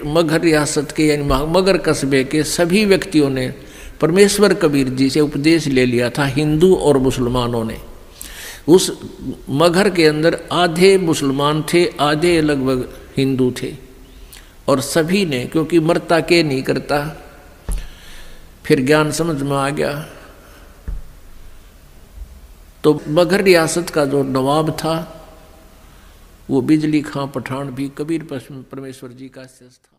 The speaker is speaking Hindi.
मगहर रियासत के यानी मगहर कस्बे के सभी व्यक्तियों ने परमेश्वर कबीर जी से उपदेश ले लिया था। हिंदू और मुसलमानों ने, उस मगहर के अंदर आधे मुसलमान थे, आधे लगभग हिंदू थे, और सभी ने, क्योंकि मरता के नहीं करता, फिर ज्ञान समझ में आ गया। तो मगहर रियासत का जो नवाब था वो बिजली खां पठान भी कबीर परमेश्वर जी का शिष्य था।